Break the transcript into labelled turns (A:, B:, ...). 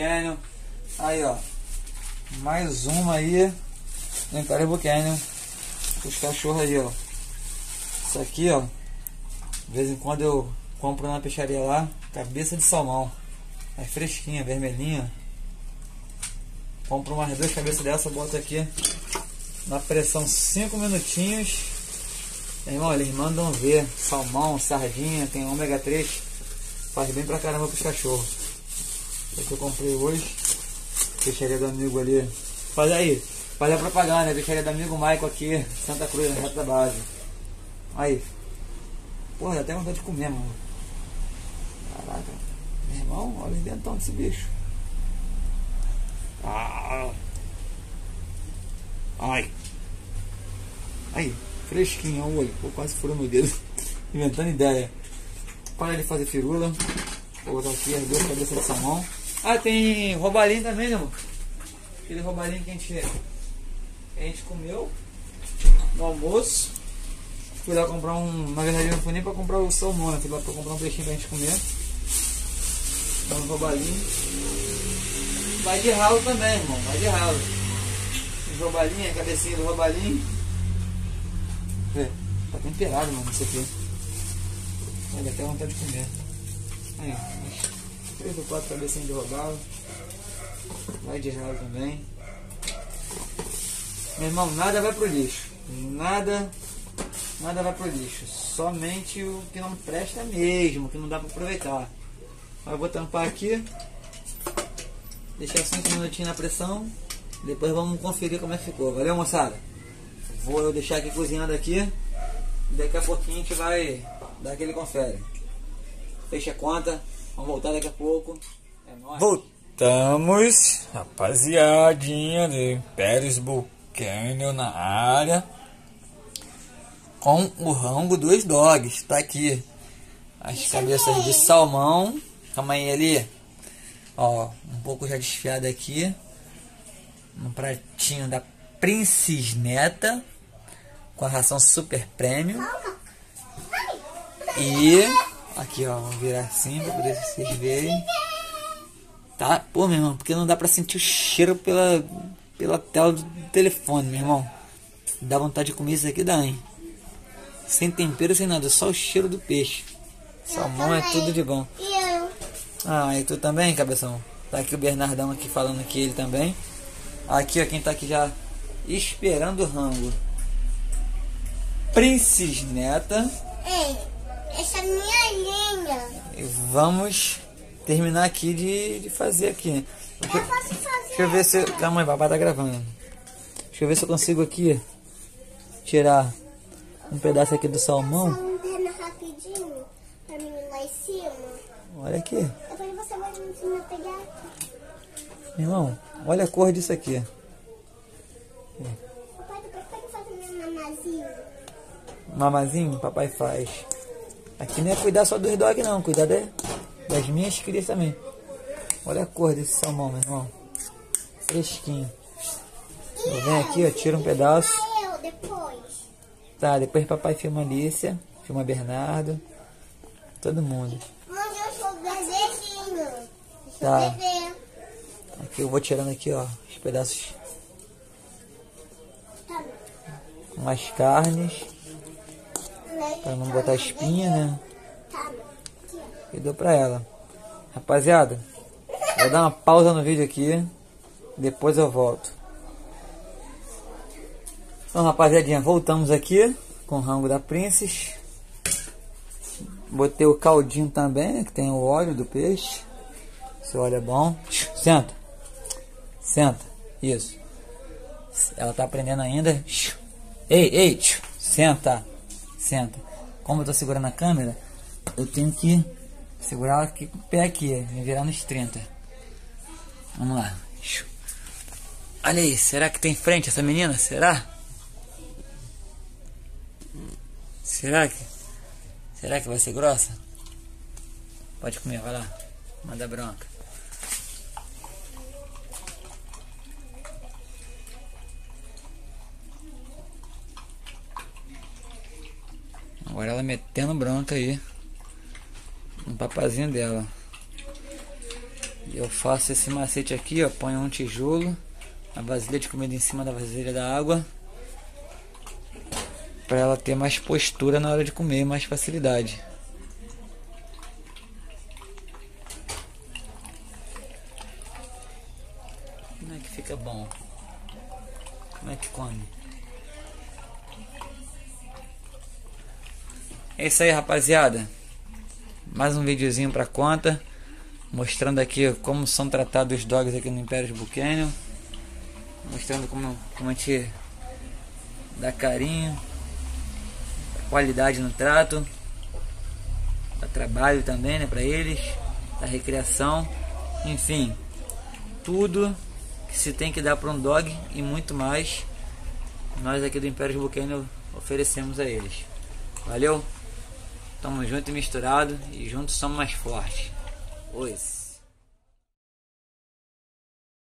A: Canyon. Aí, ó. Mais uma aí no Caribou Canyon. Os cachorros aí, ó. Isso aqui, ó. De vez em quando eu compro na peixaria lá. Cabeça de salmão. É fresquinha, vermelhinha. Compro umas 2 cabeças dessa, boto aqui na pressão 5 minutinhos. Irmão, eles mandam ver. Salmão, sardinha, tem ômega 3. Faz bem pra caramba pros cachorros. Esse que eu comprei hoje. Peixaria do amigo ali. Faz a propaganda, né? Peixaria do amigo Michael aqui, Santa Cruz, na reta da base. Aí. Porra, dá até vontade de comer, mano. Caraca. Meu irmão, olha o dentão desse bicho. Ai. Aí, fresquinho, olha o olho. Pô, quase furou meu dedo. Inventando ideia. Para de fazer firula. Vou botar aqui as 2 cabeças de salmão. Ah, tem robalinho também, né, mano? Aquele robalinho que a gente comeu no almoço. Fui lá comprar na verdade não fui nem pra comprar o salmão, né? Fui lá pra comprar um peixinho pra gente comer. Então, um robalinho. Vai de ralo também, irmão. Vai de ralo. Os robalinhos, a cabecinha do robalinho. Tá temperado, mano, isso aqui. Dá até vontade de comer. Aí, 3 ou 4 cabecinhas de robalo. Vai de ralo também. Meu irmão, nada vai pro lixo. Nada vai pro lixo. Somente o que não presta mesmo, que não dá pra aproveitar. Aí eu vou tampar aqui. Deixar 5 minutinhos na pressão. Depois vamos conferir como é que ficou. Valeu, moçada? Vou deixar aqui cozinhando aqui. Daqui a pouquinho a gente vai dar aquele confere. Fecha a conta. Vamos voltar daqui a pouco. É nóis. Voltamos, rapaziadinha de Caribou Canyon na área. Com o rango dos dogs. Tá aqui as cabeças de salmão. Calma aí ali. Ó, um pouco já desfiado aqui. No pratinho da Princess Neta. Com a ração super premium. E aqui, ó, vou virar assim pra poder vocês verem. Tá? Pô, meu irmão, porque não dá pra sentir o cheiro pela tela do telefone, meu irmão. Dá vontade de comer isso aqui, dá, hein? Sem tempero, sem nada, só o cheiro do peixe. Salmão é tudo de bom. Ah, e tu também, cabeção? Tá aqui o Bernardão aqui falando aqui, ele também. Aqui, ó, quem tá aqui já esperando o rango. Princess Neta.
B: Ei, essa é minha linha.
A: E vamos terminar aqui de fazer aqui.
B: Eu posso fazer.
A: Deixa eu ver se... Calma aí, papai tá gravando. Deixa eu ver se eu consigo aqui tirar um pedaço aqui do salmão.
B: Só um dedo rapidinho pra mim ir lá em cima.
A: Olha aqui.
B: Depois você vai me ensinar a pegar aqui.
A: Meu irmão, olha a cor disso aqui.
B: Papai, depois pode fazer meu mamazinho.
A: Mamazinho, papai faz. Aqui não é cuidar só dos dogs não, cuidar das minhas crias também. Olha a cor desse salmão, meu irmão. Fresquinho. Eu venho aqui, ó, tiro um pedaço.
B: Eu depois.
A: Tá, depois papai filma a Alicia, filma Bernardo. Todo mundo.
B: Mãe, eu sou bebezinho. Eu sou
A: Tá.
B: bebê.
A: Aqui eu vou tirando aqui, ó, os pedaços
B: Tá.
A: com as carnes. Pra não botar espinha, né?
B: Tá.
A: E dou pra ela. Rapaziada, vou dar uma pausa no vídeo aqui. Depois eu volto. Então, rapaziadinha, voltamos aqui com o rango da Princess. Botei o caldinho também, né, que tem o óleo do peixe. Esse óleo é bom. Senta. Senta. Isso. Ela tá aprendendo ainda. Ei. Senta. Senta. Como eu tô segurando a câmera, eu tenho que segurar ela aqui com o pé aqui. Me virar nos 30. Vamos lá. Olha aí. Será que tem frente essa menina? Será? Será que vai ser grossa? Pode comer, vai lá. Manda bronca. Agora ela metendo bronca aí no papazinho dela. Eu faço esse macete aqui, ó, ponho um tijolo, a vasilha de comida em cima da vasilha da água, para ela ter mais postura na hora de comer, mais facilidade. Como é que fica bom? Como é que come? É isso aí, rapaziada. Mais um videozinho pra conta, mostrando aqui como são tratados os dogs aqui no Imperial Bull Canyon, mostrando como a gente dá carinho, qualidade no trato, dá trabalho também, né, para eles, da recreação, enfim, tudo que se tem que dar para um dog e muito mais, nós aqui do Imperial Bull Canyon oferecemos a eles. Valeu, tamo junto e misturado, e juntos somos mais fortes. Oi.